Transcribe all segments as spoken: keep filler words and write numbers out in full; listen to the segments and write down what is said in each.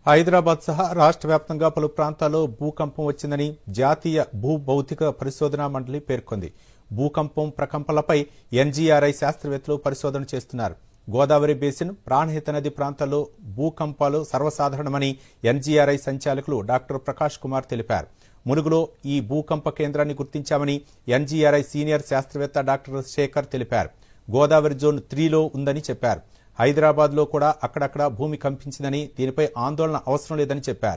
హైదరాబాద్ సహా రాష్ట్ర వ్యాప్తంగా పలు ప్రాంతాల్లో భూకంపం వచ్చిందని జాతీయ భూ భౌతిక పరిశోధనా మండలి పేర్కొంది. భూకంపం ప్రకంపనలపై ఎన్జీఆర్ఐ శాస్త్రవేత్తలు పరిశోధన చేస్తున్నారు. గోదావరి బేసిన్, ప్రాణహిత నది ప్రాంతాల్లో భూకంపాలు సర్వసాధారణమని ఎన్జీఆర్ఐ సంచాలకులు డాక్టర్ ప్రకాష్ కుమార్ తెలిపారు. ములుగులో ఈ భూకంప కేంద్రాన్ని గుర్తించామని ఎన్జీఆర్ఐ సీనియర్ శాస్త్రవేత్త డాక్టర్ శేఖర్ తెలిపారు. గోదావరి జోన్ త్రీలో ఉందని చెప్పారు. హైదరాబాద్ లో కూడా అక్కడక్కడ భూమి కంపించిందని, దీనిపై ఆందోళన అవసరం లేదని చెప్పారు.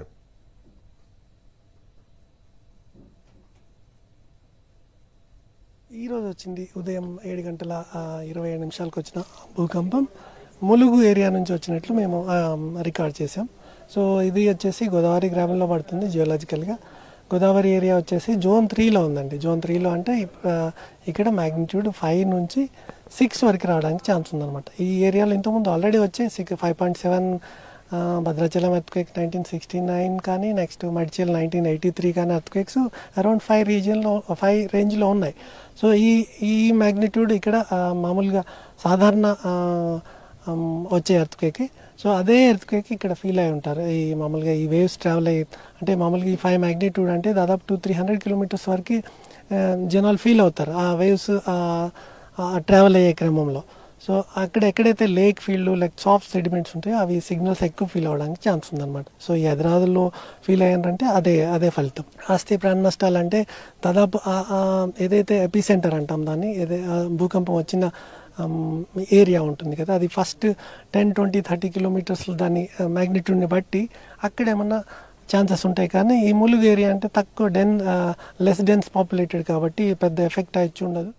ఈ రోజు వచ్చింది ఉదయం ఏడు గంటల ఇరవై ఏడు నిమిషాలకు వచ్చిన భూకంపం ములుగు ఏరియా నుంచి వచ్చినట్లు మేము రికార్డ్ చేసాం. సో ఇది వచ్చేసి గోదావరి గ్రామంలో పడుతుంది. జియోలాజికల్గా గోదావరి ఏరియా వచ్చేసి జోన్ త్రీలో ఉందండి. జోన్ త్రీలో అంటే ఇక్కడ మ్యాగ్నిట్యూడ్ ఫైవ్ నుంచి సిక్స్ వరకు రావడానికి ఛాన్స్ ఉందన్నమాట. ఈ ఏరియాలో ఇంతకుముందు ఆల్రెడీ వచ్చే six five point seven Bhadrachalam earthquake nineteen sixty nine కానీ, నెక్స్ట్ మడిచేల్ నైన్టీన్ ఎయిటీ త్రీ కానీ ఎర్త్క్వేక్స్ అరౌండ్ ఫైవ్ రీజియన్లో ఫైవ్ రేంజ్లో ఉన్నాయి. సో ఈ ఈ మ్యాగ్నిట్యూడ్ ఇక్కడ మామూలుగా సాధారణ వచ్చే ఎర్త్క్వేక్. సో అదే ఎర్త్క్వేక్ ఇక్కడ ఫీల్ అయి ఉంటారు. ఈ మామూలుగా ఈ వేవ్స్ ట్రావెల్ అయ్యి అంటే మామూలుగా ఈ ఫైవ్ మ్యాగ్నిట్యూడ్ అంటే దాదాపు టూ త్రీ హండ్రెడ్ కిలోమీటర్స్ వరకు జనాలు ఫీల్ అవుతారు ఆ వేవ్స్ ట్రావెల్ అయ్యే క్రమంలో. సో అక్కడ ఎక్కడైతే lake field like soft sediments ఉంటాయో అవి సిగ్నల్స్ ఎక్కువ ఫీల్ అవ్వడానికి ఛాన్స్ ఉందన్నమాట. సో ఈ హైదరాబాద్లో ఫీల్ అయ్యారంటే అదే అదే ఫలితం. ఆస్తి ప్రాణ నష్టాలు అంటే దాదాపు ఏదైతే ఎపి సెంటర్ అంటాం దాన్ని, ఏదే భూకంపం వచ్చిన ఏరియా ఉంటుంది కదా, అది first ten twenty thirty kilometres దాని మ్యాగ్నిట్యూడ్ని బట్టి అక్కడ ఏమన్నా ఛాన్సెస్ ఉంటాయి. కానీ ఈ ములుగు ఏరియా అంటే తక్కువ డెన్ లెస్ డెన్స్ పాపులేటెడ్ కాబట్టి పెద్ద ఎఫెక్ట్ అయ్యి ఉండదు.